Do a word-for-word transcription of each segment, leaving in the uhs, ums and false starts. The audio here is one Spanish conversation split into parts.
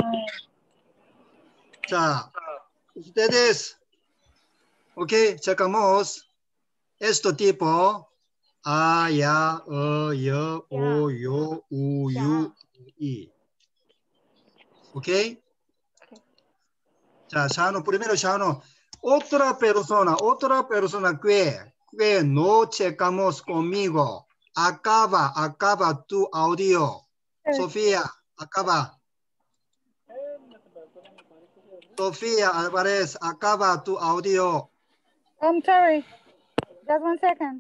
Ya, ustedes, ok, checamos esto tipo A, ya, E, Y, O, yo, U, yu, I. Ok. Ya, Shano, primero Shano. Otra persona, otra persona que, que no checamos conmigo. Acaba, acaba tu audio. Sofía, acaba. Sofía Álvarez, acaba tu audio. I'm sorry. Just one second.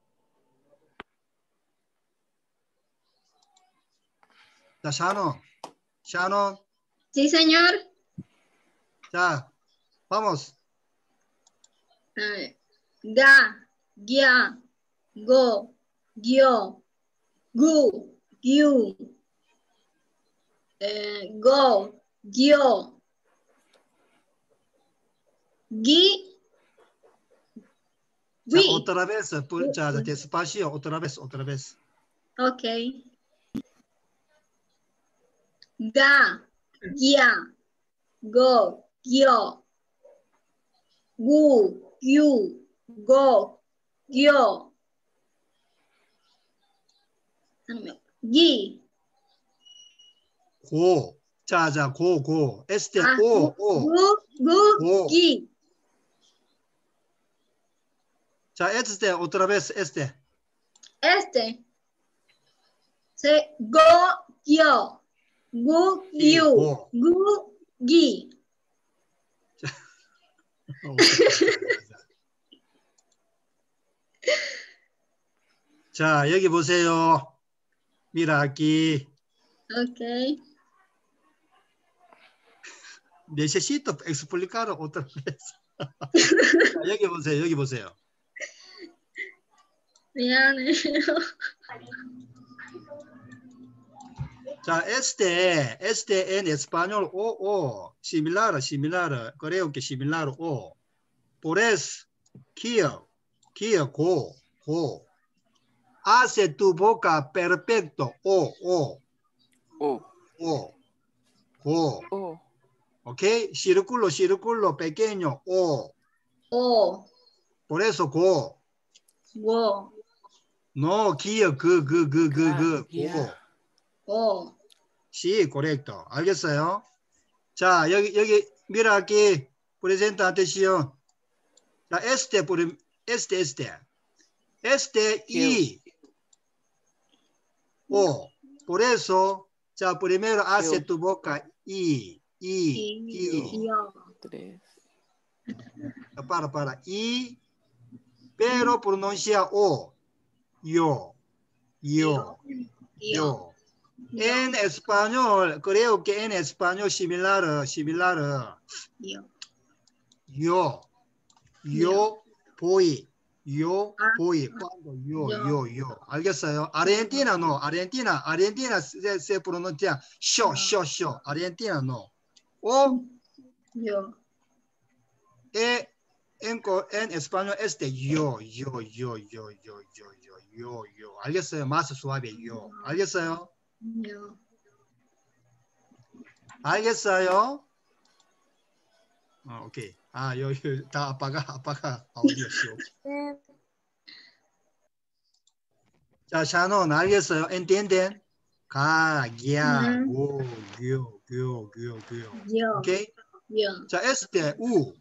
Ya, Shano. Shano. Sí, señor. Ya, vamos. Eh, Ga, gia, go, gyo, gu, gyu, eh, go, gyo, gi, Ya, wi. otra vez, pu- ya, despacio, otra vez, otra vez. Ok. Ga, gia, go, gyo, gu, gyu, go, gyo, gi. Go. Ya, ya, go, go. Este, Ah, o, gu, o. gu, gu, Go. gi. Ya, este, otra vez, este. Este. Se, go, gyo, gu, Sí, gyu, go. gu, gi. 자, 여기 보세요. Mira aquí. Ok. Necesito explicar otra vez. 자, 여기 보세요. 여기 보세요. 미안해요. 자, este, este en español o, o, similar, similar, creo que similar o. Por eso, here, here, go, go. Hace tu boca perfecto, o, o, O. o, go. O. ¿Ok? Círculo, círculo pequeño, o. O, Por eso, go. wo, No, here, 그, 그, 그, 그, 그, Guía. go. o. Sí, correcto. 알겠어요? 자, 여기, 여기, mira aquí, presenta atención. 자, este, por, este, este. Este y o. Por eso, ya, primero hace Yo. tu boca y, y, Y, y. yo. Tres. Para, para, y, pero pronuncia o. Yo, yo, Yo. yo. En español, creo que en español similar, similar. Yo. Yo, yo voy, yo Ah, voy. Cuando yo, yo. yo, yo. 알겠어요? Argentina no, Argentina, Argentina se, se pronuncia yo, No. yo, yo. Argentina no. O Yo. e, en, co- en español este yo, yo, yo, yo, yo, yo, yo, yo, yo. 알겠어요? Más suave yo. 알겠어요? Yo. 알겠어요? 어, 오케이. 아, 여기 다 아빠가 아빠가 audio 쇼. 자, 샤논 알겠어요? entienden? 가, 야, Mm, 고, 교, 교, 교, 교. Yo. 오케이? Yo. 자, este, u.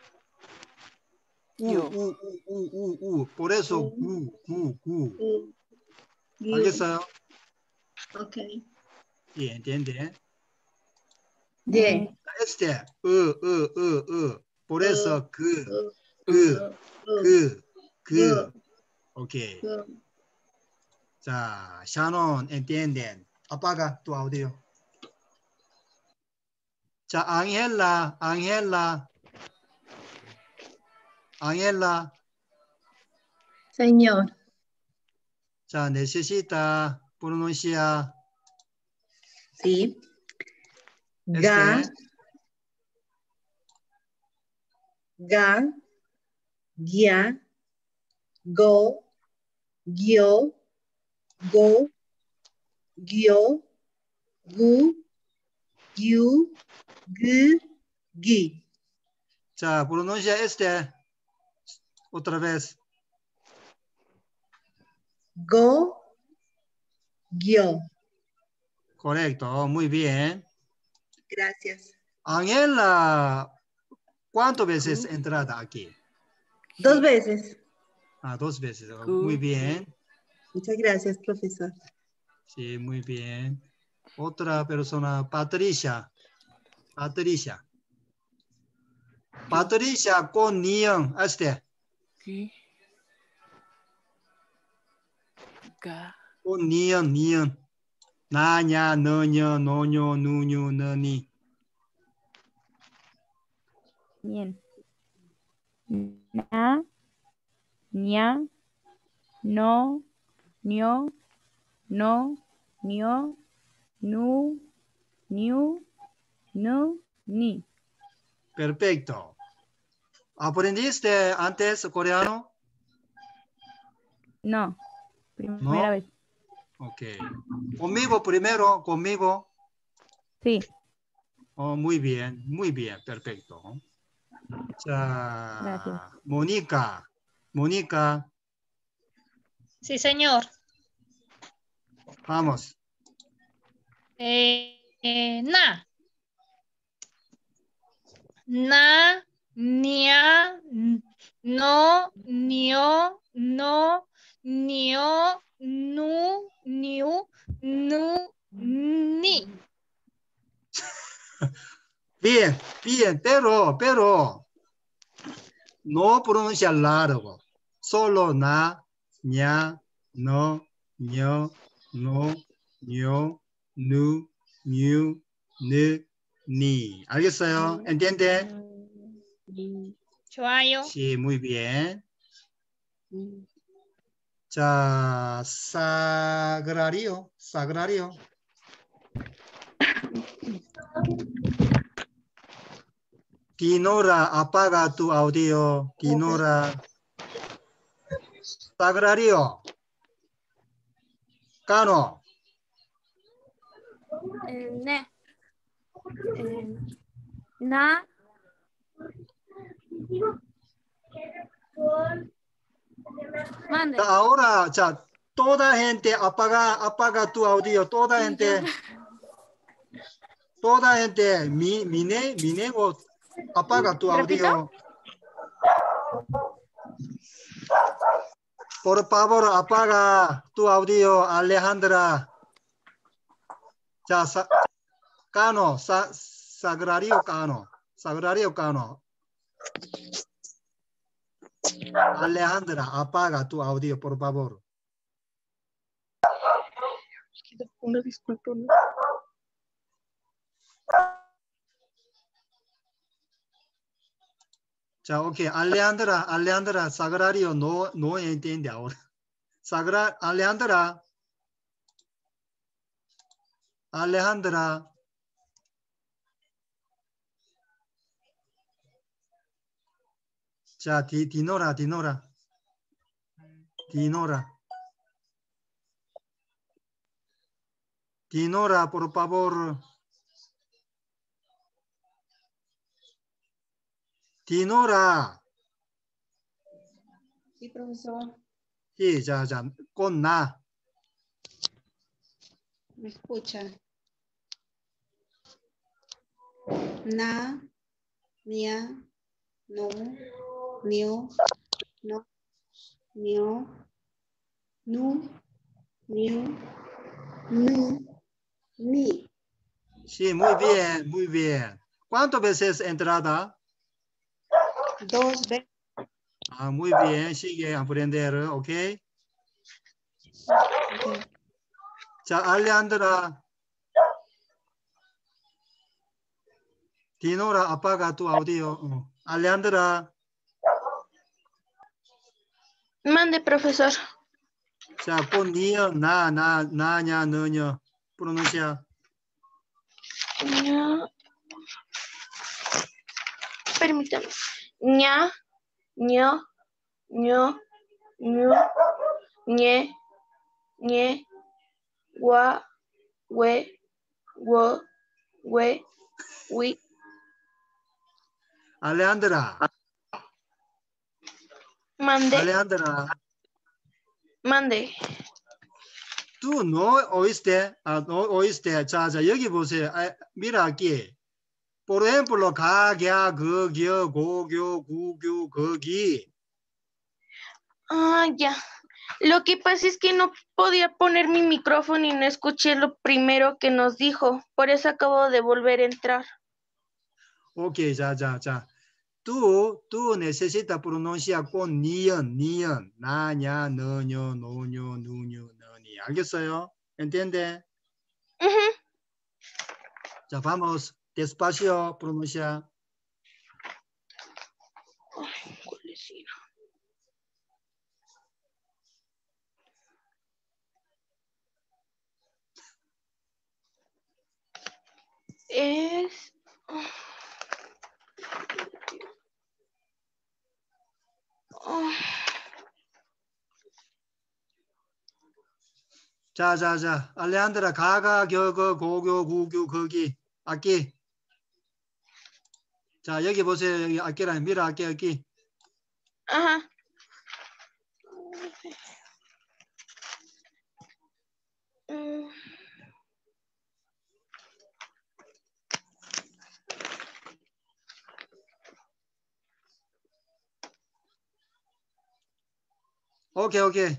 U, Yo. u, u, u, u, u. Por eso, U. gu, gu, gu. U. You. 알겠어요? Ok. Sí, entiende? Yeah. Este, 으, 으, 으, 으. Por eso, 그, U. 그, U. 그, Yo. 그. 오케이. Yo. 자, 샤논, entienden? 아빠가 또 audio. 자, 앙헬라, 앙헬라. 앙헬라. Señor. 자, necesita pronunciar Sí. este. Ga. Ga. Gia. Go. Gyo. Go. Gyo. Gu. Gu, Gu, Gi. 자, pronuncia este. Otra vez. Go, Gyo. Correcto, muy bien. Gracias. Ángela, ¿cuántas veces entrada aquí? Dos veces. Ah, dos veces. Muy bien. Muchas gracias, profesor. Sí, muy bien. Otra persona, Patricia. Patricia. Patricia con niño, este. Gi. Ga. Con niño, niño. 나냐, 너냐, 노뇨, 누뇨, 너니. Bien. Na, ña, no, ño, no, ño, nu, ñu, nu, ni. Perfecto. ¿Aprendiste antes coreano? No. Primera No. vez. Ok. Conmigo primero, conmigo. Sí. Oh, muy bien, muy bien, perfecto. 자, Gracias. Mónica. Mónica, Sí, señor. vamos. Eh, eh, na. Na, nia, n- no, nio, no, nio, nu, niu, nu, ni. Bien, bien, pero, pero, no pronuncia largo. Solo na, ña, no, ño, no, ño, nu, ñu, ne, ni. ¿Al겠어요? ¿Entiende? 좋아요. Sí, muy bien. 자, sagrario, sagrario. Dinora, apaga tu audio. Dinora. Sagrario. Cano. Eh, ne. Eh, na. Mande. 자, ahora, 자, toda gente apaga, apaga tu audio. Toda Sí, gente, yo- toda gente, mi, mine, minego, apaga tu ¿Repito? audio. Por favor, apaga tu audio, Alejandra. 자, 사, Cano, sa, Sagrario Cano. Sagrario Cano. Alejandra, apaga tu audio, por favor. Una disculpa. ¿No? 자, 오케이. Alejandra, Alejandra, Sagrario no, no entiende ahora. Sagra, Alejandra. Alejandra. 자, 디, 디노라, 디노라. 디노라. Dinora, por favor. Dinora. Sí, profesor. Sí, ya, ya. Con na. ¿Me escucha? Na, nia, no, nio, no, nio, nu, niu, nu, ni. Sí, muy bien, muy bien. ¿Cuántas veces entrada? Dos veces. Ah, muy bien, sigue a aprender, ¿ok? 자, Alejandra. Dinora, apaga tu audio. 어. Alejandra. Mande, profesor. 자, con niño, na, na, naña, 너ña. Pronuncia. Ña. Permítame. Ña, ño, ño, ñu, ñe, ñe, gua, we, wo, we, we. Alejandra, Mande, Alejandra, mande. tú no oíste, ah, no oíste. 자, 자, 여기 보세요. 아, mira aquí. Por ejemplo, 가갸, 거겨, 고교, 구교, 거기. Ah, ya. Lo que pasa es que no podía poner mi micrófono y no escuché lo primero que nos dijo. Por eso acabo de volver a entrar. Ok, 자, 자, 자. Tú, tú necesitas pronunciar con ni연, ni연. 나냐, 너냐, 노냐, 누냐, 너니. 알겠어요? ¿Entiende? Ujú. 자, vamos. Despacio, pronuncia. Ay, ¿cuál es? Es... Oh. 자, 자, 자. 알레한드라, 가가, 겨거, 고교, 구교, 거기. 악기. 자, 여기 보세요. 여기 악기라. 미라 악기, 악기. Ajá. Mm. 오케이, 오케이.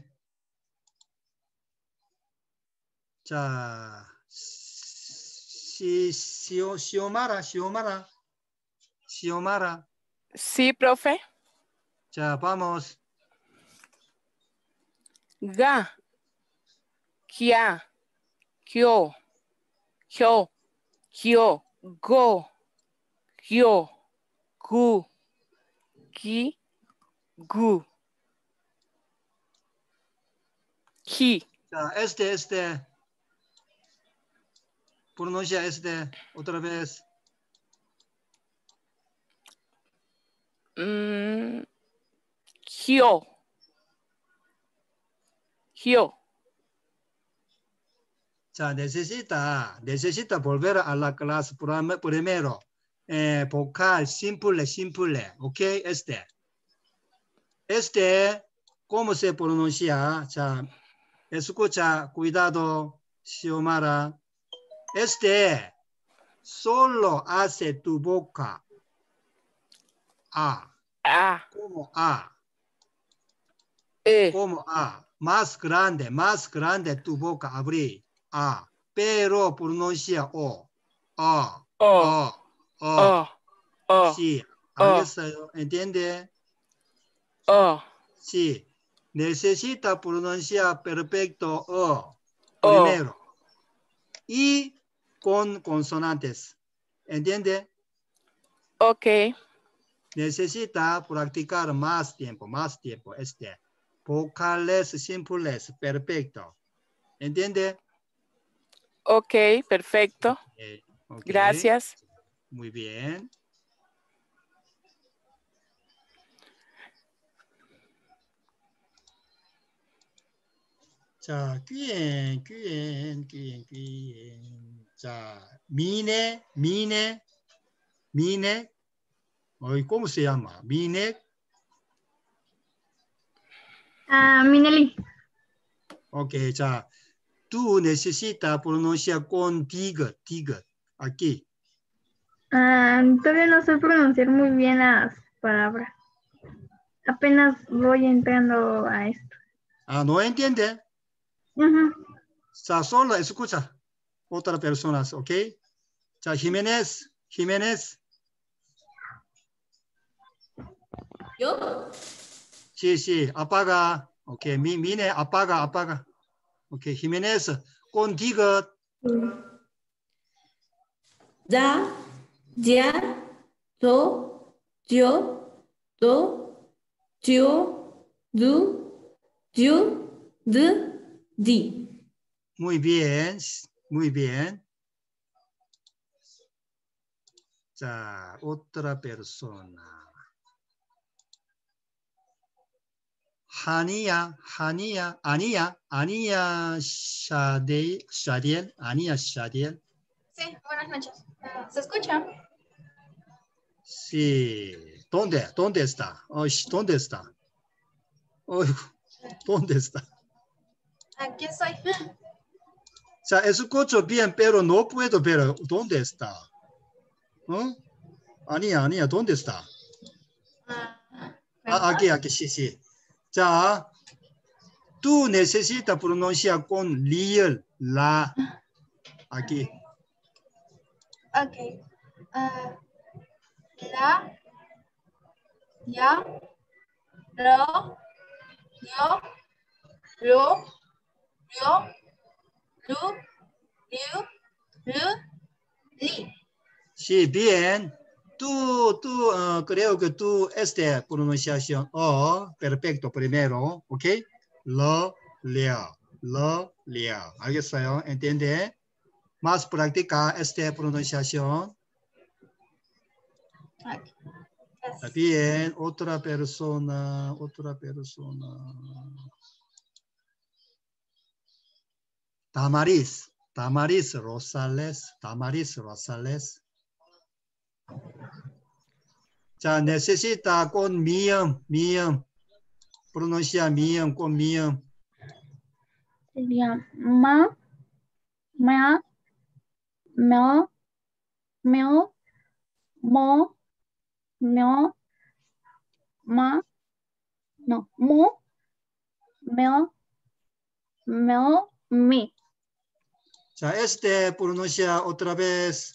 자, 시, 시오, 시오마라, 시오마라. 시오마라. Sí, profe. 자, vamos. Ga. Kia. Kyo. Kyo. Kyo. Go. Kyo. Gu. Ki. Gu. Ki. 자, este, este. Pronuncia este. Otra vez. Mm, Kyo. Kyo. 자, necesita, necesita volver a la clase primero. Eh, vocal, simple, simple. Ok, este. Este, ¿cómo se pronuncia? 자, escucha, cuidado, Xiomara. Este solo hace tu boca. A. A. Como A. E. Como A. Más grande, más grande tu boca abrí. A. Pero pronuncia O. A. O. A. A. O. O. Sí. O. ¿알겠어요? ¿Entiende? O. Sí. Necesita pronunciar perfecto O. O. Primero. Y con consonantes. ¿Entiende? Ok. Necesita practicar más tiempo, más tiempo. Este. Vocales simples, perfecto. ¿Entiende? Ok, perfecto. Okay. Okay. Gracias. Muy bien. 자, 귀엔, 귀엔, 귀엔, 귀엔. 자, 미네, 미네, 미네. Hoy, ¿cómo se llama? Minek. Ah, Mineli. Ok, 자, tú necesitas pronunciar con tig, tig, aquí. Ah, todavía no sé pronunciar muy bien las palabras. Apenas voy entrando a esto. Ah, ¿no entiende? Uh-huh. 자, solo escucha otras personas, ok? 자, Jiménez, Jiménez. ¿Yo? Sí, sí, apaga. Ok, mi, mine, apaga, apaga. Ok, Jiménez, contigo. Da, ya, do, yo, do, yo, du, yo, de, di. Muy bien, muy bien. 자, otra persona. 하니야, 하니야, 아니야, 아니야, 샤데, 샤디엘, 아니야, 샤디엘. Sí, buenas noches. Ah, ¿Se escucha? Sí. ¿Dónde? ¿Dónde está? Oh, sh- ¿Dónde está? Oh, ¿dónde está? Aquí estoy. sea, escucho bien, pero no puedo ver dónde está. ¿Oh? 아니야, 아니야. ¿Dónde está? Ah, Ah, aquí, aquí, sí, sí. 자, tú necesitas pronunciar con liel, la. Aquí. ok. Ah, la, ya, lo, yo, lo, yo, lu, liu, lu, li. Sí, bien. Tú, tú, uh, creo que tú, esta pronunciación, oh, perfecto, primero, ¿ok? Lo, lea, lo, lea. ¿Al겠어요? ¿Entiende? Más práctica esta pronunciación. Ok. Está bien, otra persona, otra persona. Tamariz, Tamariz Rosales, Tamariz Rosales. 자, necesita con miam, miam. Pronuncia miam con miam. Sería ma, ma, meo, meo, mo, meo, ma, no, mo, meo, meo, mi. 자, este pronuncia otra vez.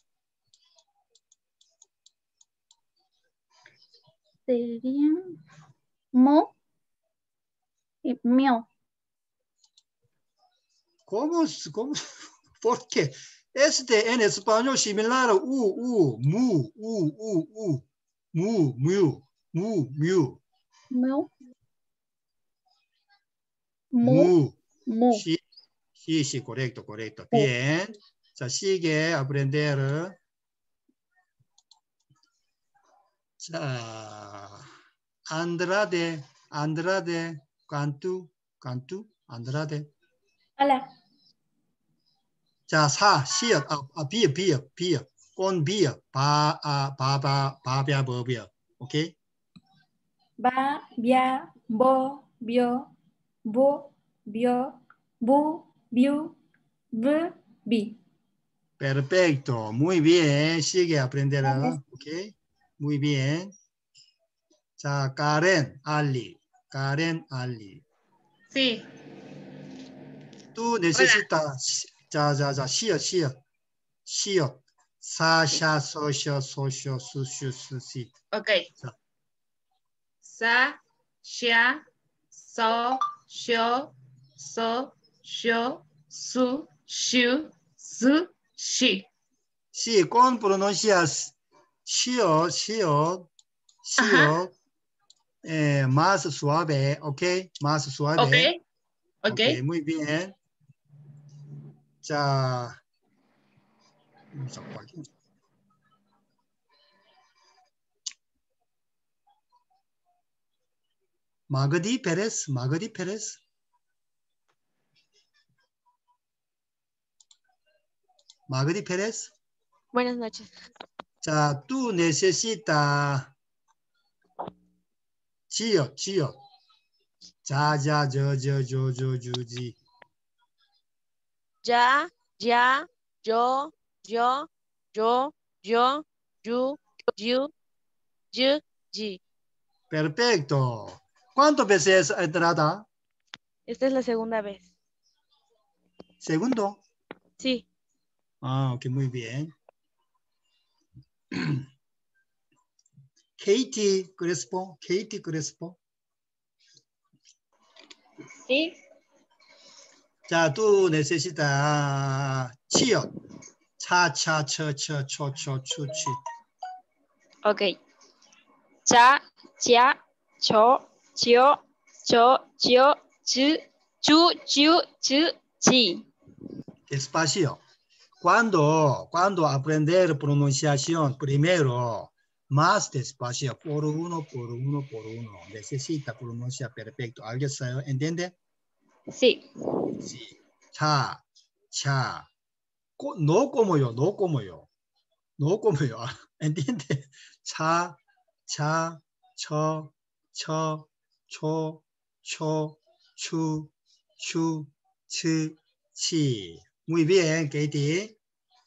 Sería mo y meo. ¿Cómo? ¿Cómo? ¿Por qué? Este en español similar a u, u, mu, u, u, u, mu, mu, mu, mu. Meo, mo, Mu. mo. Sí, sí, sí, correcto, correcto. Bien. 자, sigue aprender. 자, Andrade, Andrade, Cantu, Cantu, Andrade. Hola. 자, 사, 시어, 아, 아, 비어, 비어, 비어. con 비어, 바, 아, 바바, 바비아, 버비어. 오케이? Ba, bia, bo, bio, bo, bio, bu, biu, b, bi. Perfecto, muy bien. Sigue aprender, Gracias. ¿ok? Muy bien. 자, Karen, Ali, Karen, Ali. Sí. Tú necesitas, 자, 자, 자, 시어, 시어, 시어. 사샤, 소셔, 소셔, 수슈, 수시. Ok. 자. Sa, sha, so, sho, so, sho, su, shu, su, shi. Sí, con pronuncias 시어, 시어, Ajá. 시어, eh, más suave, ¿ok? Más suave. Ok. Ok. Ok, muy bien. 자, 마그디 페레스, 마그디 페레스. 마그디 페레스. Buenas noches. 자, tú necesitas 지어, 지어. 자, 자, 저, 저, 저, 저, 주지. Ya, ya, yo, yo, yo, yo, you, you, you, yi. Perfecto. ¿Cuántas veces entrada? Esta es la segunda vez. Segundo. Sí. Ah, ok, muy bien. Katie Crespo, Katie Crespo. Sí. 자, tú necesitas 치어. 차, 차, 처, 처, 초, 초, 추, 치. Ok. Cha, chia, cho, chio, cho, chio, chu, chu, chu, chu, chi. Despacio. Cuando, cuando aprender pronunciación, primero, más despacio, por uno, por uno, por uno. Necesita pronunciar perfecto. ¿Algo entiende? Sí. Sí. 차, 차, co- no como yo, no como yo. No como yo. ¿Entiende? 차, 차, 쳐, 쳐, 초, 초, 추, 추, 치, 치. Muy bien, Katie.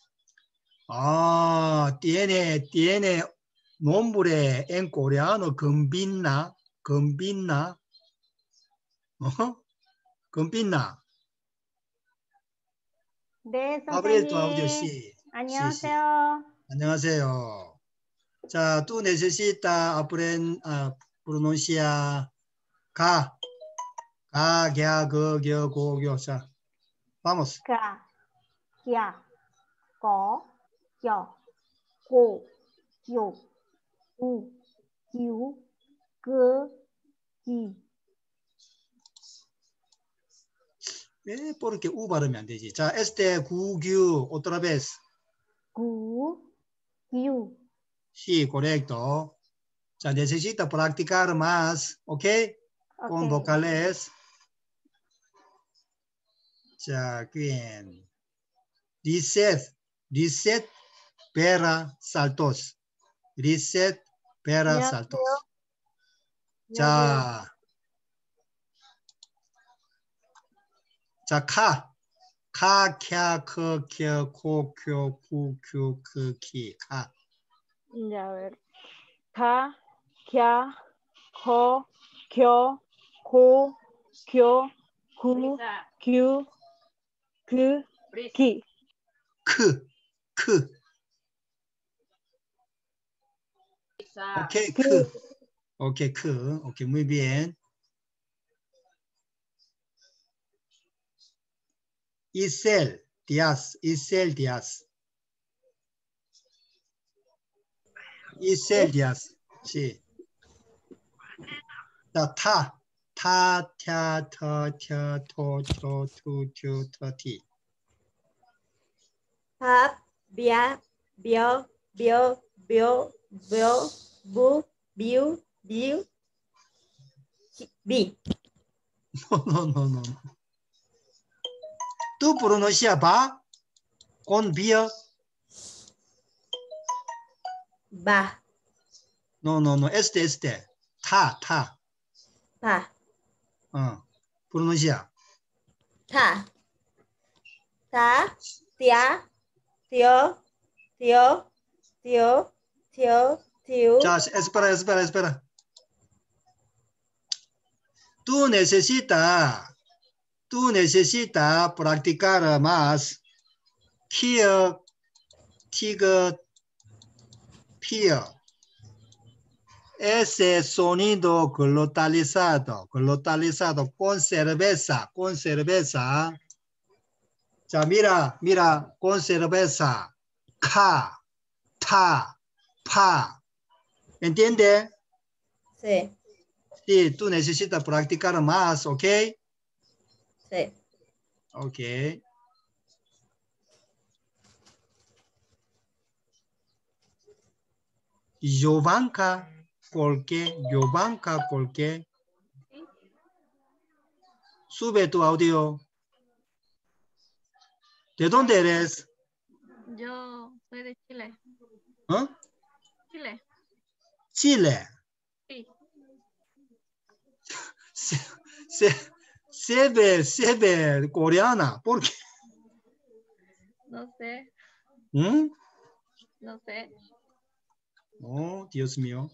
Ah, tiene, tiene nombre en coreano, combina, combina. 어? combina. 네, Abre tu audio, 선생님. sí. Sí, sí. 안녕하세요. 안녕하세요. 자, tú necesitas aprender a pronunciar 가, 가, 갸, 거, 겨, 고, 겨. 자, vamos. 가, 야, 거, 여, 고, 요, 우, 유, 그, 기. 왜 porque u 발음이 안 되지? 자, este, 구, 규, otra vez. 구, 유. Sí, correcto. Ya necesita practicar más, ¿ok? Con 오케이. vocales. Ya, bien. Reset, reset, pera, saltos. Reset, pera, 안녕하세요. saltos. 안녕하세요. 자, 자, 카. 카, 캬, 커, 켜, 코, 쿄, 쿠, 큐, 크, 키, 카. Ya, a ver. 가, 갸, 거, 겨, 고, 교, 구, 규, 그, 기. 크, 크. Ok, 그, 크. Ok, 크. Ok, muy bien. Isel, Díaz, Isel Díaz. Isel Díaz, sí. 자, 타, 타, 타, 터, 터, 토, 토, 투, 투, 터, 티. 밥, 비야, 비어, 비어, 비어, 비어, 부, 비우, 비우, 비. No, no, no, no. Tú pronuncia va con vía. 바, No, no, no. Este, este. 타, 타. 바, 어. pronuncia. 타, 타, 띠아, 띠어, 띠어, 띠어, 띠어, 띠우. Ya, espera, espera, espera. Tú necesitas, tú necesitas practicar más. Here, tiger, peer. Ese sonido glotalizado, glotalizado con cerveza, con cerveza. Ya, mira, mira, con cerveza. Ka, ta, pa. ¿Entiende? Sí, Sí, tú necesitas practicar más, ¿ok? sí. Ok. Jovanka, ¿por qué? Jovanka, ¿por qué? Sube tu audio. ¿De dónde eres? Yo soy de Chile. ¿Ah? Chile. Chile. Sí. Se, se, se ve, se ve coreana. ¿Por qué? No sé. ¿Mm? No sé. Oh, Dios mío.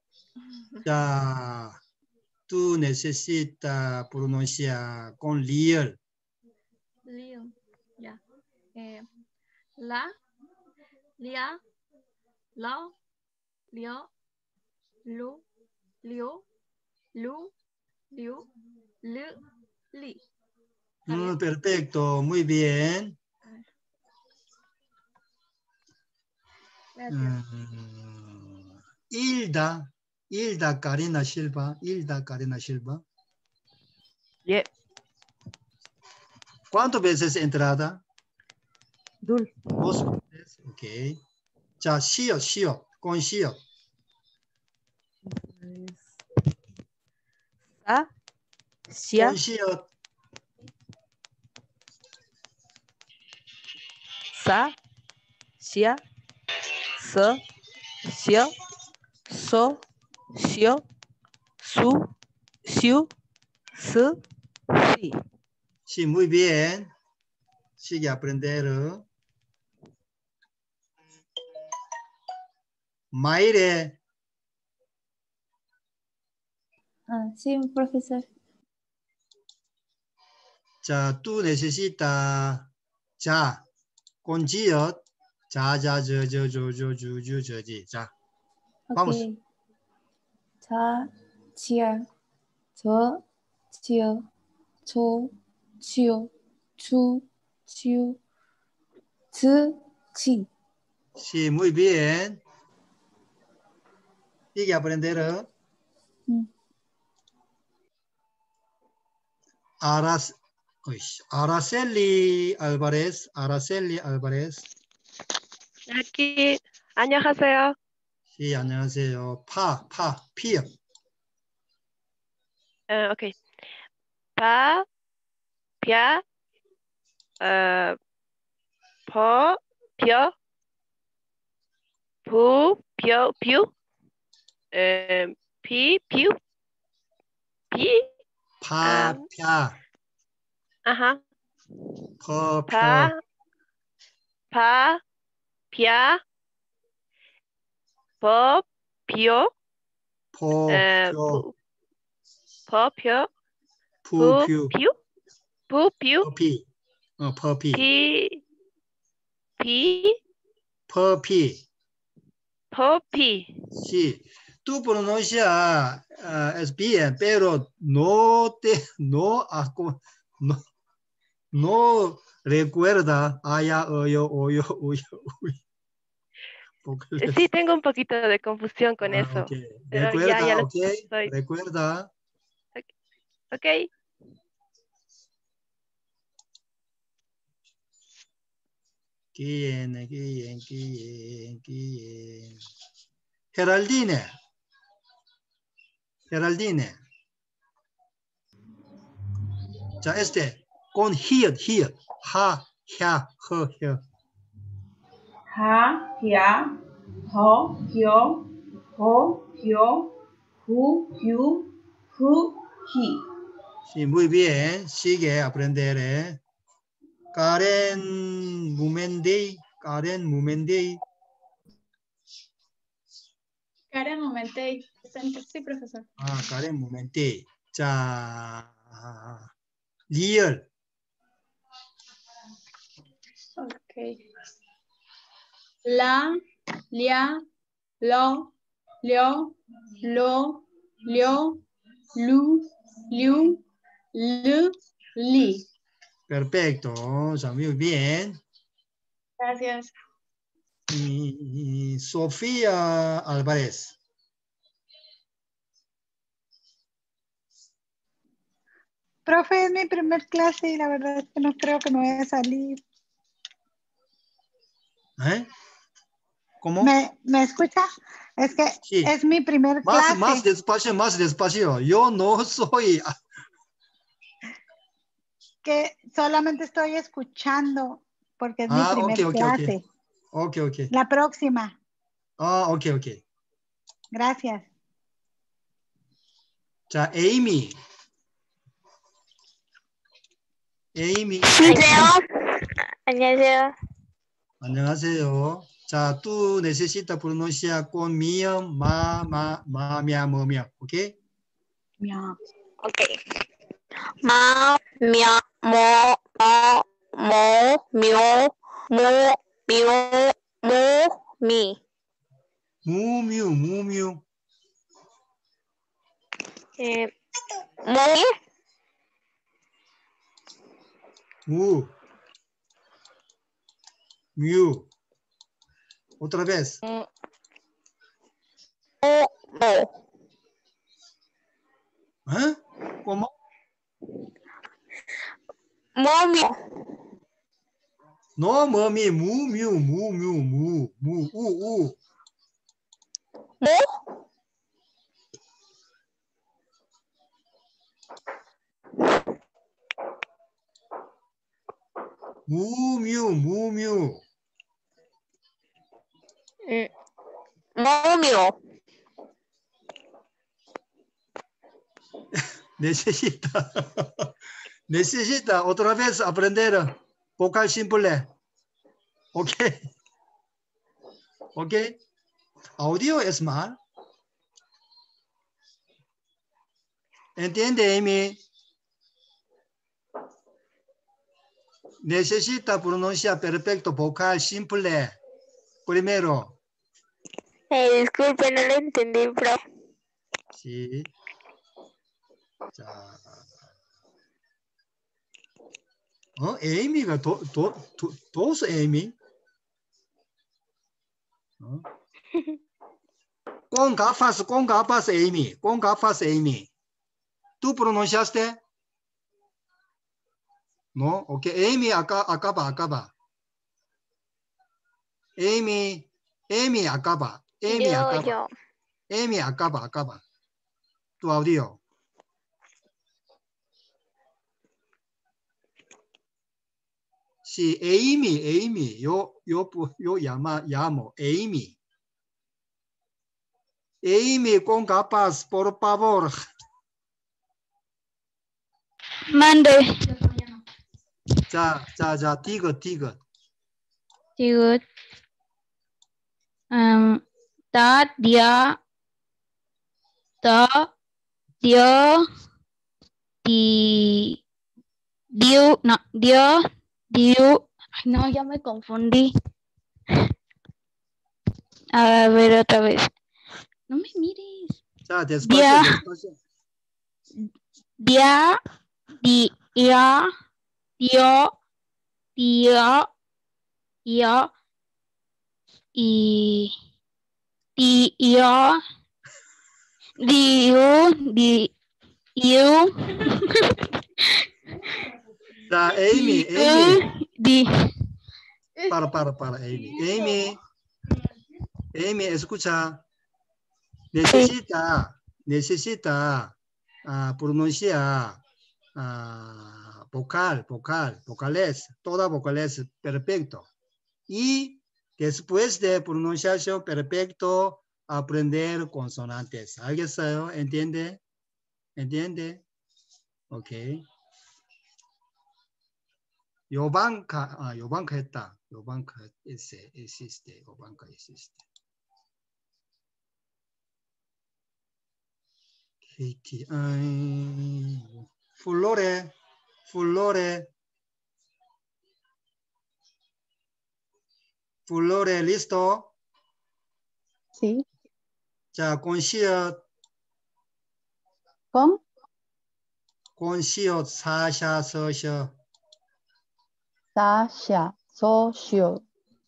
Ya, tú necesitas pronunciar con real. Lío. Ya. Eh, la, lia, lo, lio, lu, liu, lu, liu, lu, li. Mm, perfecto, muy bien. Gracias. Mm, Hilda, Hilda Karina Silva, Hilda Karina Silva. 예. ¿Cuántas veces entrada? 둘. Dos veces, ok. 자, 시옷, 시옷, con 시옷. 싸, 씨야, con 시옷. 싸, sa, sia, se, sio, so, sio, su, siu, su, si. Sí, muy bien. Sigue a aprender. Maire. Ah, sí, profesor. 자, tú necesitas 자, con 지읒. 자, 자, 저, 저, 저, 저, 저, 저, 저, 지. 자, vamos. Ok. 자, 지야, 저, 지요, 조, 지요, 주, 지요, 즈, 지. Sí, muy bien. Sigue a aprender. 음. Aras, uy, Araceli Álvarez, Araceli Álvarez. 여기 안녕하세요. Sí, 안녕하세요. 파, 파, 피요. 어, 오케이. 바, 벼, 어, 버, 벼, 부, 벼, 뷰, 에, 비, 뷰, 비, 파, 음, 펴, 아하, 퍼, 펴, 바, 바, 벼, 버, 벼, 포, 에, 표, 부, 버, 벼, 푸, 부, 퓨, 뷰, 부, 뷰, 퍼피, 어, 퍼피, 비, 비, 퍼피. 버피. Sí, tú pronuncias uh, es bien, pero no te, no, acu- no, no recuerda allá, oyo, oyo, oyo, oyo. Porque les- Sí, tengo un poquito de confusión con Ah, eso, ok. pero ya, Recuerda, ya lo ok, estoy. recuerda. Ok. ¿Quién, quién, quién, quién? Geraldine. Geraldine. 자, este, con here, here. Ha, ha, he, he. 하, 야, 허, 혀, 호, 혀, 후, 휴, 후, 히. Sí, muy bien. Sigue a aprender. ¿eh? Karen Mumendey. Karen Mumendey. Karen Momentey. Sí, profesor. Ah, Karen Mumendey. 자, 리얼. Ok. La, lia, lo, lio, lo, lio, lu, liu, lu, li. Perfecto. O sea, muy bien. Gracias. Y, y Sofía Álvarez. Profe, es mi primer clase y la verdad es que no creo que me vaya a salir. ¿Eh? ¿Cómo? ¿Me, ¿me escucha? Es que Sí. es mi primer Más, clase. más despacio, más despacio. Yo no soy. Que solamente estoy escuchando porque es Ah, mi primer ok, ok, clase. ok. Ok, ok. La próxima. Ah, ok, ok. Gracias. 자, 에이미. 에이미. 안녕하세요. 안녕하세요. 자, tú necesitas pronunciar con mío, ma, ma, ma, mia, mo, mia. ¿Ok? Mia. Ok. Ma, mia, mo, mo, mo, mio, mo, mio, mo, mi. Mu, miu, mu, miu. Eh, mo, Mu. Miu. Otra vez. mo, mo. ¿Eh? ¿Cómo? Mo, mio. No, mami, mu, miu, mu, miu, mu, mu, u, u. Mo. Mu, miu, mu, miu. Momio. Necesita. Necesita otra vez aprender vocal simple. Ok. Ok. Audio es mal. ¿Entiende, Amy? Necesita pronunciar perfecto vocal simple. Primero. Eh, disculpe, no lo entendí, profe. Sí. 자. 어, Amy가 도, 도, 도, dos Amy? 어? Con gafas, con gafas, Amy. Con gafas, Amy. ¿Tú pronunciaste? No, ok. Amy acá, acaba, acaba. Amy, Amy acaba. Amy Yo, acaba. yo. Amy acaba, acaba. Tu audio. Sí, Amy, Amy. Yo, yo, yo llama, llamo Amy. Amy con gafas, por favor. Mande. 자, 자, 자, 디귿, 디귿. Digo, um, ta, dia, ta, dio, di, dio, no, dio, dio. Ay, no, ya me confundí. A ver, otra vez. No me mires. 자, despacio, Dia, despacio. dia, di, ia, dio, dio, io, y, di, io, diu, di, iu. 자, Amy, Di, Amy. di. Para, para, para, Amy. Amy, Amy, escucha. Necesita, necesita uh, pronunciar uh, vocal, vocal, vocales, toda vocales perfecto. Y después de pronunciación perfecto, aprender consonantes. ¿Algo entiende? ¿Entiende? Ok. 요방카, 아, 요방카 했다. 요방카 ese, existe. 요방카 existe. K T I. Flore, Flore. Flore, ¿listo? Sí. 자, consider. ¿Con? consider, 사샤, 서셔. 사샤, 소쇼,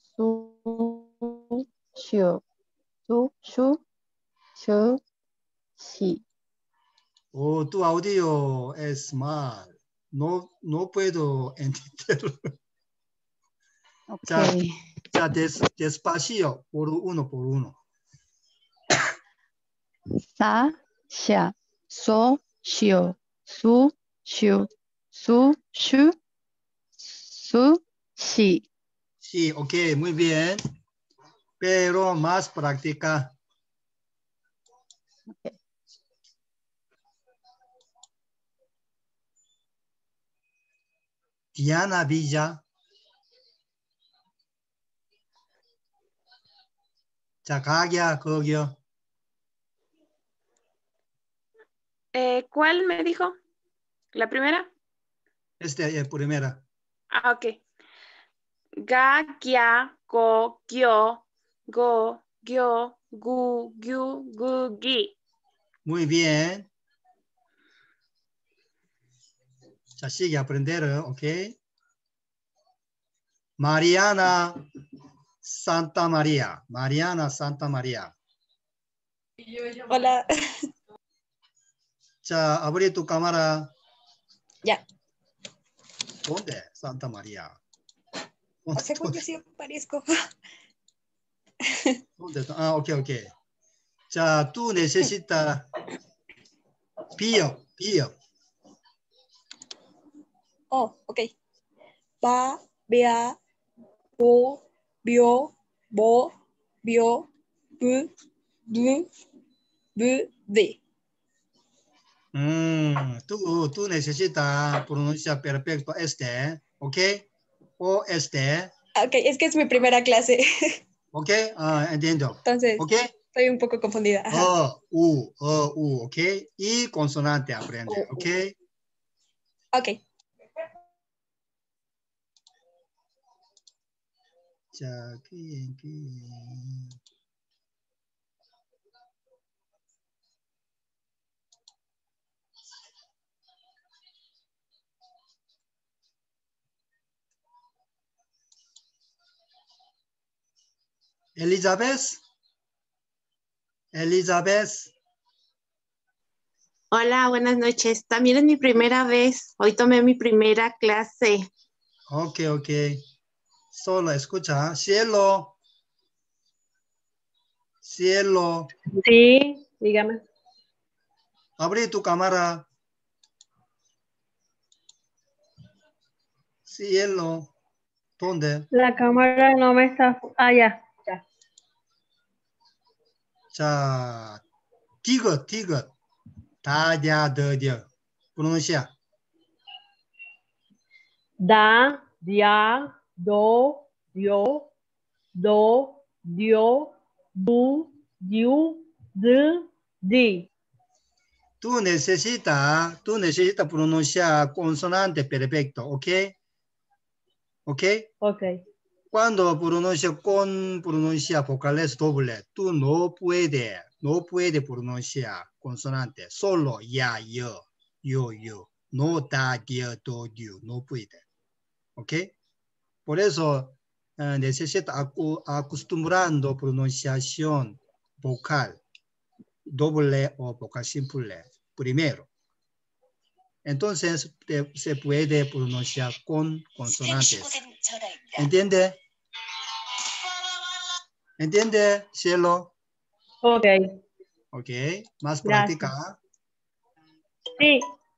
수, 쇼, 수, 슈, 슈, 시. Oh, tu audio es mal. No, no puedo entender. Ok. 자, 자 des, despacio, por uno, por uno. 사샤, 소쇼, 수, 슈, 수, 슈, 수, 시. Sí, ok, muy bien. Pero más práctica. Okay. Diana Villa. 자, 가기야, 거기요. Eh, ¿Cuál me dijo? ¿La primera? Este es primera. Ah, ok. Ga, gia, go, gyo, go, gyo, gu, gyu, gu, gi. Muy bien. 자, sigue aprender, ok. Mariana Santa María. Mariana Santa María. Hola. 자, abrí tu cámara. Ya. ¿Dónde? Santa María. O sea, creo que sí parezco. ¿Dónde? Ah, ok, ok. 자, tú necesitas pío, pío. Oh, ok. Ba, bea, bo, bio, bo, vio, bu, bu, bu, vi. Mm, tú, tú necesitas pronunciar perfecto este, ¿ok? O este, Ok, es que es mi primera clase. ¿ok? Ah, entiendo. Entonces, ¿Ok? estoy un poco confundida. Ajá. O, u, o, u, ¿ok? Y consonante aprende, O, u. ¿ok? Ok. 자, aquí, aquí. Elizabeth. Elizabeth. Hola, buenas noches. También es mi primera vez. Hoy tomé mi primera clase. Ok, ok. Solo escucha. Cielo. Cielo. Sí, dígame. Abrí tu cámara. Cielo. ¿Dónde? La cámara no me está... Ah, ya, ya. 자, 디귿, 디귿. 다냐, 더디어. pronuncia. Da, dia, do, dio, do, dio, du, diu, d, di. Tú necesitas, tú necesitas pronunciar consonante perfecto, ¿ok? ¿Ok? Ok. Cuando pronuncia con pronuncia vocales doble, tú no puedes, no puedes pronunciar consonante, solo ya, yo, yo, yo, no da, dia, do, you, no puede. ¿Ok? Por eso eh, necesita acu acostumbrando pronunciación vocal doble o vocal simple primero. Entonces te, se puede pronunciar con consonantes. ¿Entiende? ¿Entiende, cielo? Ok. Ok, más Gracias. práctica. Sí.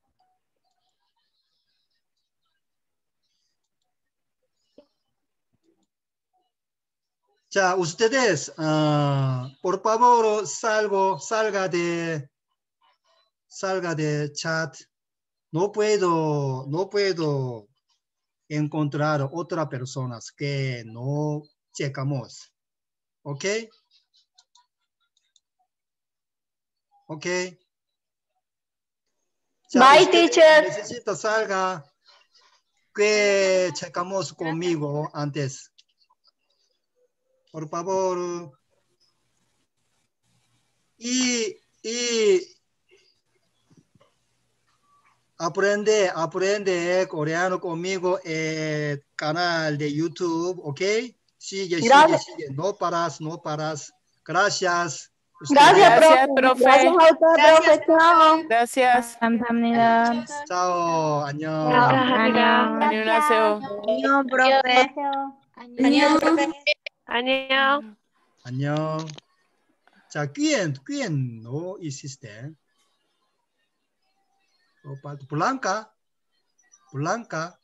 Ya, ustedes, uh, por favor, salgo, salga de, salga de chat. No puedo, no puedo encontrar otras personas que no checamos. ¿Ok? ¿Ok? Ya, Bye, usted teacher. necesita salga que checamos conmigo antes. Por favor. Y, y aprende, aprende coreano conmigo en el canal de YouTube, ¿ok? Sigue, sigue, Gracias. sigue. No paras, no paras. Gracias. Gracias, Gracias, profe. profe. Gracias a usted, profe. Chao. Gracias. 감사합니다. Chao, 안녕. 감사합니다. 안녕하세요. 안녕, profe. Adiós, profe. 안녕. 안녕. 자, ¿quién, quién no hiciste? Blanca. Blanca.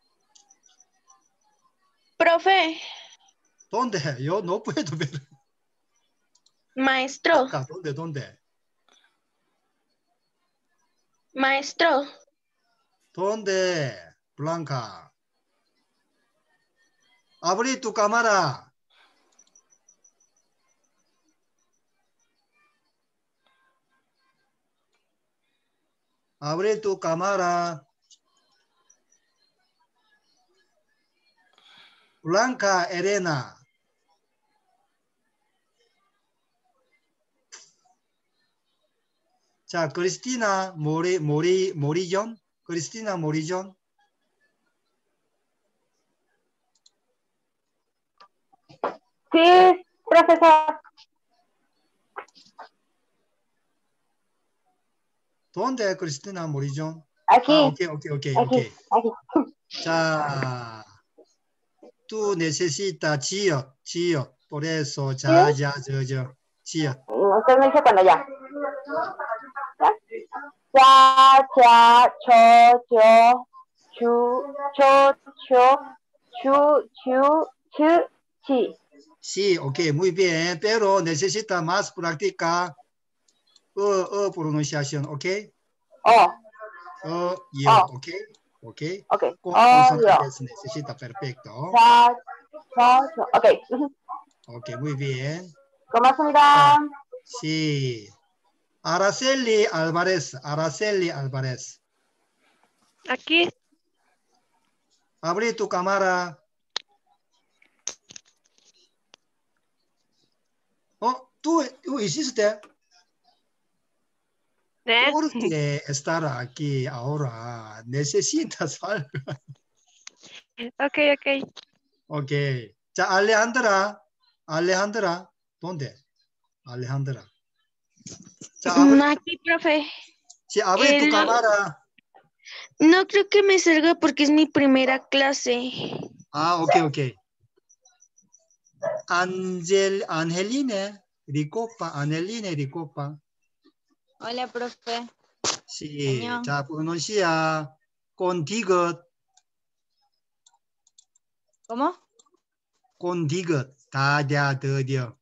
Profe, ¿Dónde? Yo no puedo ver. maestro, Blanca, ¿dónde, dónde? maestro. ¿Dónde? Blanca. Abrí tu cámara. Abre tu cámara. Blanca Elena. 자, Cristina Mori, Mori, Morillon. Cristina Morillon. Sí, profesor. ¿Dónde Cristina Morillon? Aquí. Ah, ok, ok, ok, ok. Aquí, aquí. 자, tú necesitas 지역, 지역. Por eso, ya, ya, yo, yo. 지역. Usted me dice cuando ya. Cha, cha, cho, cho, chu, cho, cho, chu, chu, chu, chi. Sí, ok, muy bien. Pero necesita más práctica. O, o pronunciación, ok. Oh, O, yo, oh, ok. Ok. ok. Con Oh, yo. consonantes necesita perfecto. Cha, cha, cha. Ok. Ok, muy bien. 고맙습니다. Ah, sí. Araceli Álvarez, Araceli Álvarez. Aquí. Abre tu cámara. Oh, tú, tú hiciste. ¿Eh? ¿Por qué estar aquí ahora? Necesitas algo. Ok, ok. Ok. 자, Alejandra. Alejandra. ¿Dónde? Alejandra. 자, abre, Mm, Aquí, profe. sí, abre tu El- cámara. No creo que me salga porque es mi primera clase. Ah, ok, ok. Angel, Angeline Ricopa, Angeline Ricopa. Hola, profe. Sí, 안녕. 자, pronuncia contigo, ¿Cómo? contigo, da, ya, de, dio.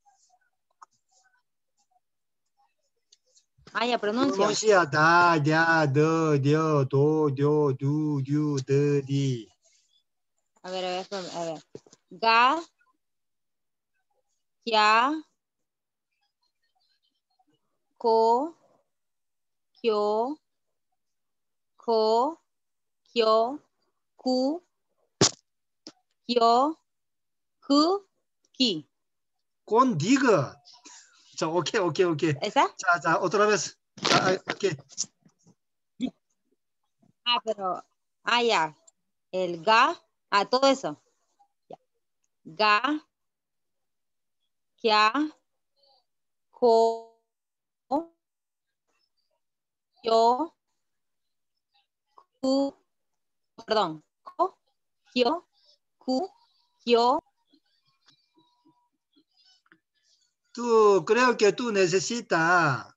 Ah, ya, pronuncio. Pronuncia da, ya, de, dio, do, dio, du, du, de, di. A ver, a ver, a ver. Ga, ya, ko, kyo, ko, kyo, ku, kyo, ku, ki. Contigo. 자, 오케이, 오케이, 오케이. ¿Esa? 자, 자, otra vez. 자, 아, 오케이. Ah, pero, ah, ya. El ga, ah, todo eso. Ya. Ga, kya, ko, kyo, ku, perdón, ko, kyo, ku, kyo. Tú, creo que tú necesitas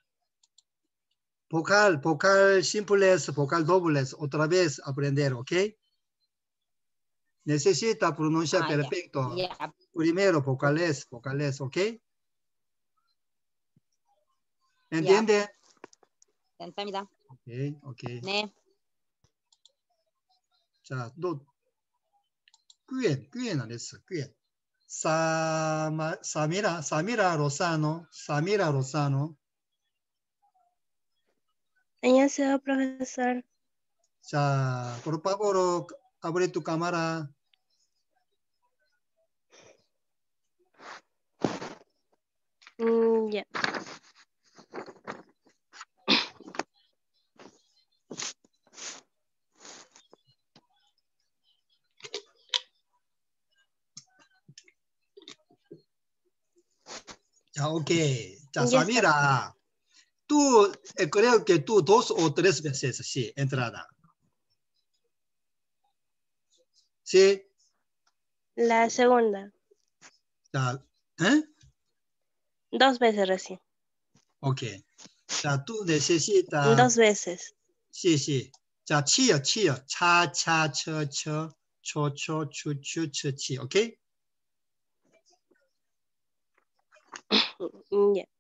vocal, vocal simples, vocal dobles, otra vez aprender, ¿ok? Necesita pronunciar Ah, ya. perfecto. Ya. Primero, vocales, vocales, ¿ok? ¿Entiende? 감사합니다. Ok, ok. 네. 자, 너, quién, quién 안 했어, quién. Sama, Samira, Samira Rosano, Samira Rosano. 안녕하세요, profesor. 자, por favor, abre tu cámara. Mm, ya. Ya, ok. Ya, Ya está. Samira, tú, eh, creo que tú dos o tres veces, sí, entrada. ¿Sí? La segunda. Ya, ¿eh? Dos veces recién. Ok. Ya, tú necesitas. Dos veces. Sí, sí. 자, 치요, 치요. 차, 차, 처, 처, 초, 초, 추, 추, 처, 치. ¿Ok? Mm, ya.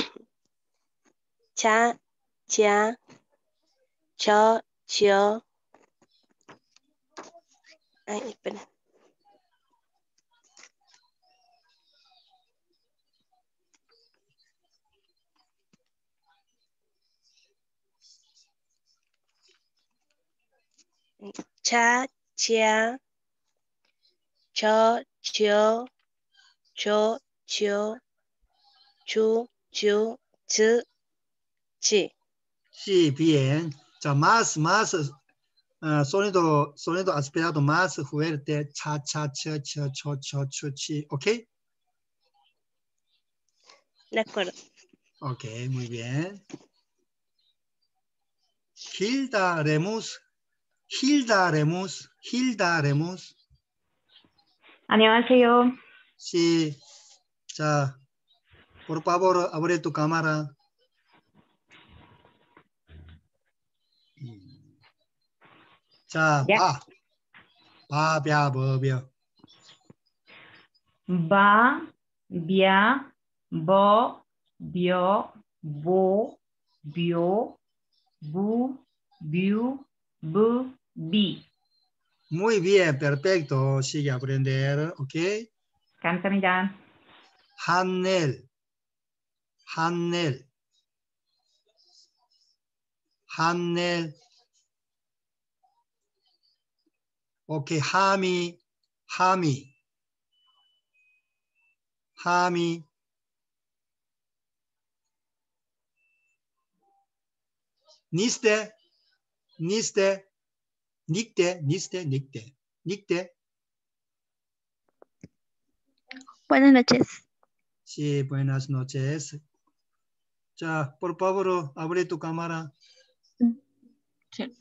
Cha, cha, cho, chio. Ay, espera. Cha, chia, cho, chio, cho, chio, chu, chu, chi, chi. Sí, bien. 자, más, más, uh, sonido, sonido aspirado más fuerte. 차, 차, 처, 처, 초, 초, 추, 치. ¿Ok? De acuerdo. Ok, muy bien. Hilda Remus. Hilda Remus. Hilda Remus. 안녕하세요. Sí. 자, por favor, abre tu cámara. 자, 야. 봐. 봐, 벼, 뭐, 벼. ba, bia, bo, bio, bo, bio, bu, biu, bu, bi. Muy bien, perfecto. Sigue a aprender, ¿ok? 감사합니다. 한넬, 한넬, 한넬. 오케이, 하미, 하미, 하미. 니스테, 니스테, 닉테, 니스테, 닉테, 닉테. Buenas noches. Sí, buenas noches. Ya, por favor, abre tu cámara. Sí.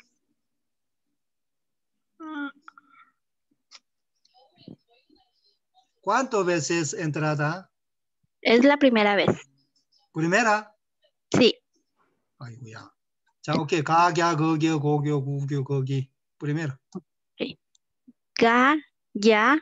¿Cuántas veces entrada? Es la primera vez. ¿Primera? Sí. 아이고야. 자, 오케이. 가갸, 거겨, 고교, 구교, 거기. Primero. Okay. Ga, ya,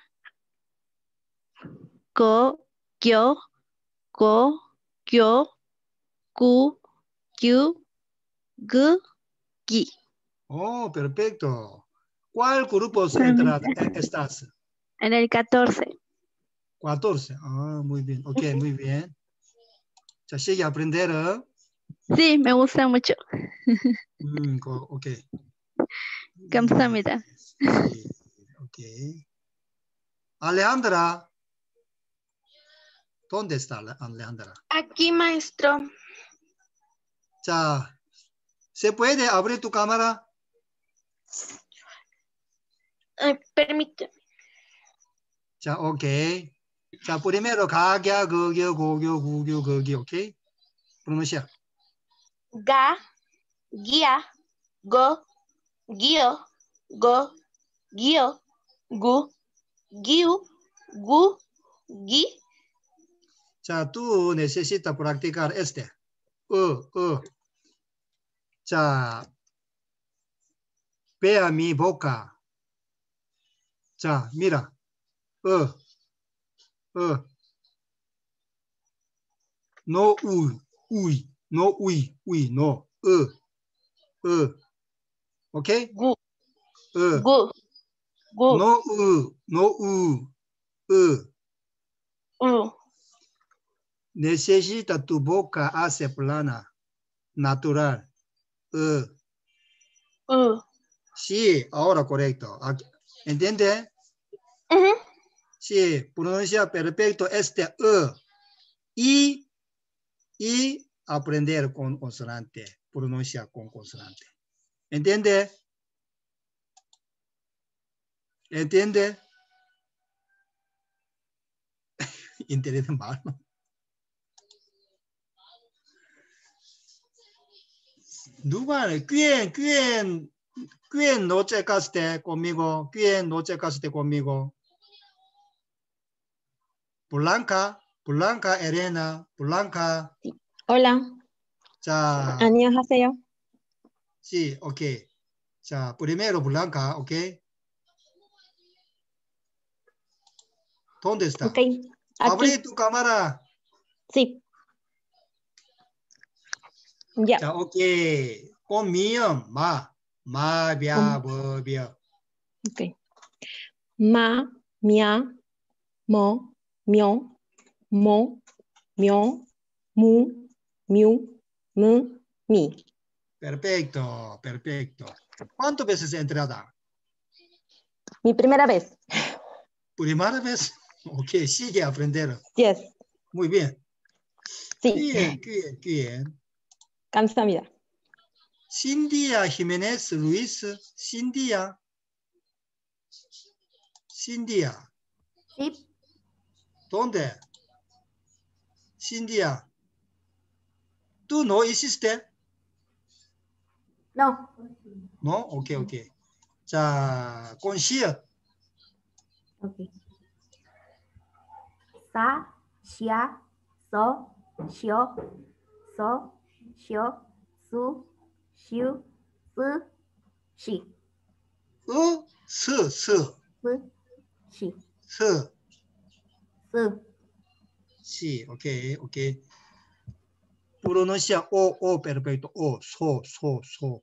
go, gyo, go, gyo, gu, gyu, gu, gi. Oh, perfecto. ¿Cuál grupo entrada estás? En el catorce. catorce. Ah, muy bien. Ok, muy bien. Ya sigue a aprender. ¿eh? Sí, me gusta mucho. Mm, ok. 감사합니다. Sí, ok. Alejandra. ¿Dónde está Alejandra? Aquí, maestro. Ya. ¿Se puede abrir tu cámara? Ay, permíteme. 자, 오케이. 자, primero 가갸, 거겨, 고교, 구교, 거기, 오케이? pronuncia. Ga, guía, go, guío, go, guío, gu, guiu, gu, gui. 자, tú necesitas practicar este. Uh, uh. 자, ve a mi boca. 자, mira. Uh, uh. No, uy, uy. No, uy, uy, no. Uh, uh. ¿Ok? Gu. Uh. Gu. Gu. No, uh, no, uh. Uh. Uh. Necesita tu boca hace plana, natural. Uh. Uh. Sí, ahora correcto. ¿Entiende? Uh-huh. Sí, pronuncia perfecto este uh. Y, y aprender con consonante. Pronuncia con consonante. ¿Entiende? ¿Entiende? Interés malo. 누가 quién quién quién no checaste conmigo? ¿Quién no checaste conmigo? Blanca, Blanca, Elena, Blanca. Hola. 자, 안녕하세요. sí, ok. 자, primero Blanca, ok. ¿Dónde está? Ok. Aquí. Abre tu cámara. Sí. Ya. 자, ok. Con mío, ma, ma, bia, bo, bia. Ok. Ma, mia, mo, mio, mo, mio, mu, miu, mu, mi. Perfecto, perfecto. ¿Cuántas veces entrada? Mi primera vez. ¿Primera vez? Ok, sigue a aprender. Yes. Muy bien. Sí. Bien, bien, bien. 감사합니다. Cindia Jiménez Luis. Cindia. Cindia. Sí. ¿Dónde? Cindia. ¿Tú no hiciste? No. No, ok, ok. 자, con Xia. Ok. Sa, xia, so, xio, so, xio, su, xiu, su, xi. 어, 스, 스, 스, 시. 스. S. Sí, ok, ok. Pronuncia O, O, perfecto. O, so, so, so.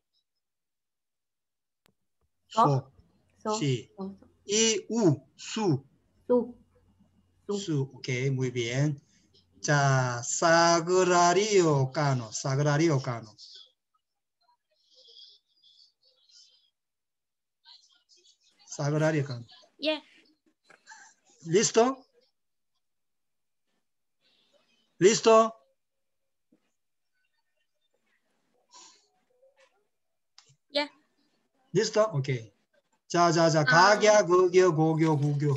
So. So. Sí. So. Y U, su. Su. Su, ok, muy bien. 자, 사그라리오 까노, 사그라리오 까노. 사그라리오 까노. Yeah. ¿Listo? ¿Listo? Yeah. ¿Listo? Ok. 자, 자, 자, 아. 가갸, 거겨, 고교, 구교.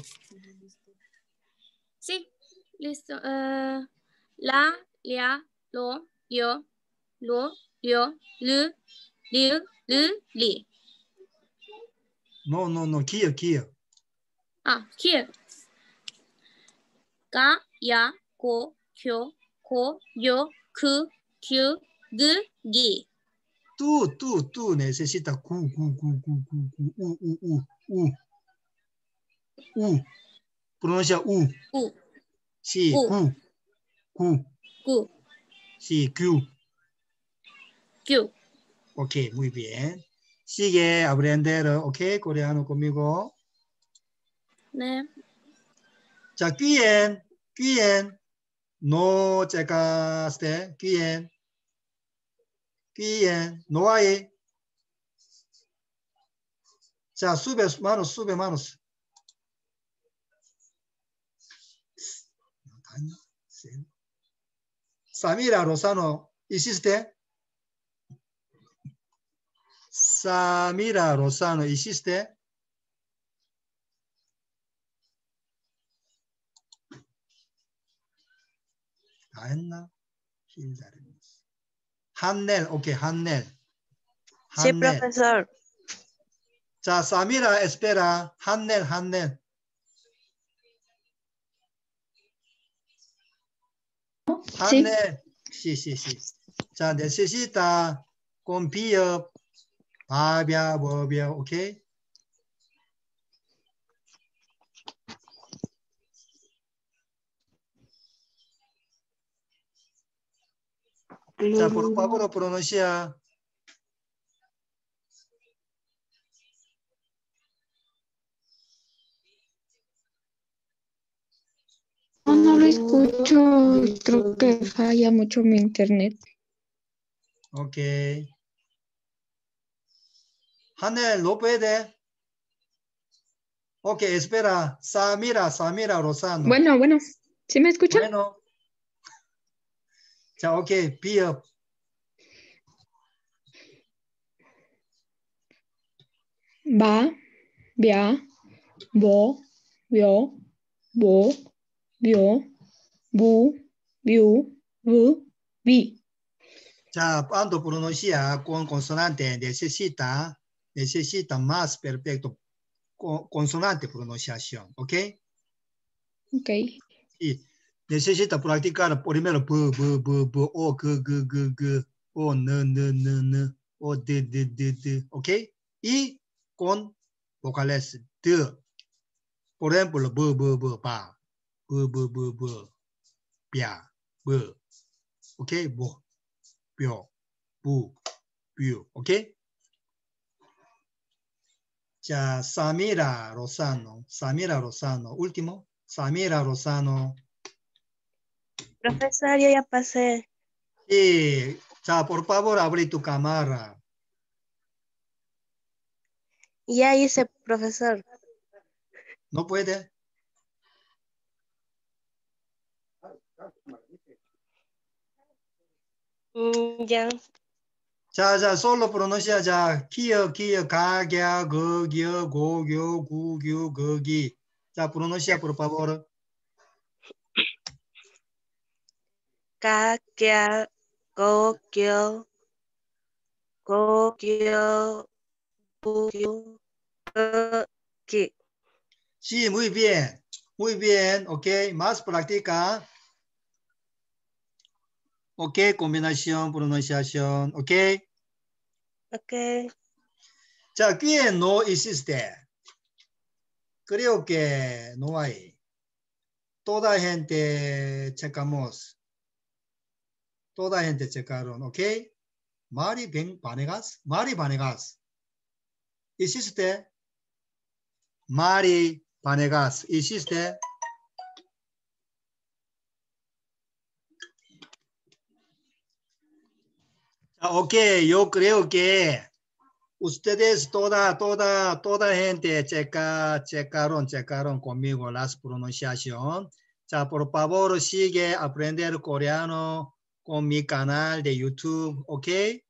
Sí. Listo. Eh, la, lia, lo, yo, lo, yo, lu, liu, lu, li. No, no, no, 기어, 기어. Ah, here. Ga, ya, go, kyo, ko, yo, ku, kyu, gu, gi. Tú, tú, tú necesitas cu, cu, cu, cu, cu, cu, u, u, u, u. U. Pronuncia U. U. Sí, U. Q. Q. Gu. Sí, Q. Q. Ok, muy bien. Sigue aprender, ok, coreano conmigo. 네. 자, 귀엔, 귀엔. No llegaste, 귀엔. 귀엔, no hay. 자, sube manos, sube manos. Samira Rosano, ¿hiciste? Samira Rosano, ¿hiciste? 다 했나? 한넬, 오케이, 한넬. Sí, 한넬. profesor. 자, Samira, espera. 한넬, 한넬. 한넬. Sí, sí, sí. 자, necesita con 비읍, 밥이야, 뭐야, 오케이? 자, por favor, pronuncia. No, no lo escucho. Creo que falla mucho mi internet. Ok. 한넬, no puede. Ok, espera. Samira, Samira Rosano. Bueno, bueno. ¿Sí me escuchan? Bueno. 자, ok, 비읍. Va, via, vo, vio, vo, vio, bu, viu, vu, vi. 자, cuando pronuncia con consonante necesita, necesita más perfecto con, consonante pronunciación, ¿ok? Ok. Y necesita practicar primero b, b, b, b, o, g, g, g, g, o, n, n, n, n, o, d, d, d, d, ¿ok? Y con vocales d. Por ejemplo, b, b, b, ba, b, b, b, b, bia, b, ¿ok? bo, bio, bu, bio, ¿ok? 자, Samira Rosano, Samira Rosano, último, Samira Rosano. Profesor, yo ya pasé. Sí, 자, por favor, abre tu cámara. Ya hice, profesor. ¿No puede? Mm, ya. 자, 자, solo pronuncia 자, 기어, 기어, 가갸, 거겨, 고교, 구교, 거기. 자, pronuncia, por favor. Ka, kia, go, kyo, go, kyo, bu, kyo, go, ki. Sí, muy bien, muy bien, ok, más práctica. Ok, combinación, pronunciación, ok. Ok. 자, ¿quién no hiciste? Creo que no hay. toda gente checamos. Toda gente checaron, ¿ok? Mari ven Vanegas, Mari Vanegas. ¿Hiciste? Mari Vanegas, ¿hiciste? Ok, yo creo que ustedes, toda, toda, toda gente checa, checaron, checaron conmigo las pronunciación. Ya, por favor, sigue aprender coreano con mi canal de YouTube, ¿ok?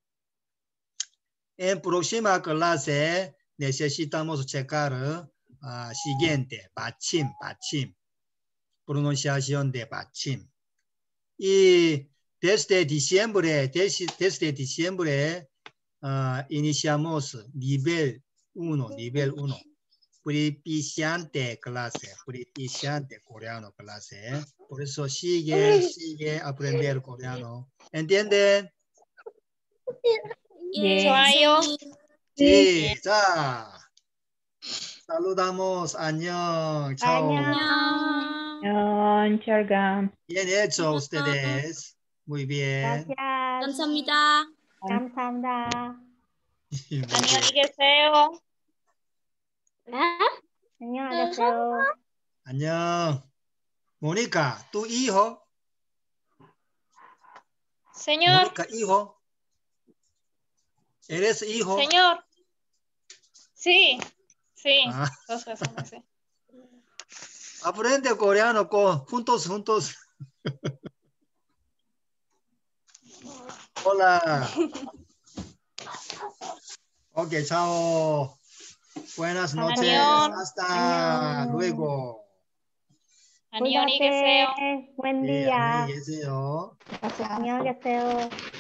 En próxima clase necesitamos checar uh, siguiente, 받침, 받침, pronunciación de 받침. Y desde diciembre, desde, desde diciembre uh, iniciamos nivel uno, nivel uno. Principiante clase, principiante coreano clase. ¿eh? Por eso sigue, sigue aprender coreano. ¿Entienden? 좋아요. Sí, 자. Saludamos. 안녕. Chao. 안녕, 철감. Bien hecho ustedes. Muy bien. Gracias. 감사합니다. 감사합니다. Muy bien. 안녕히 계세요. 안녕히 계세요. 안녕. Mónica, ¿tu hijo? Señor, Mónica, hijo. ¿Eres hijo? señor. Sí, sí. Ah. Dos veces me sé. Aprende coreano con juntos, juntos. Hola. Ok, chao. Buenas noches. Adiós. Hasta Adiós. luego. 안녕히 계세요. Cuídate. Buen Sí, día. 안녕히 계세요. 안녕히 계세요.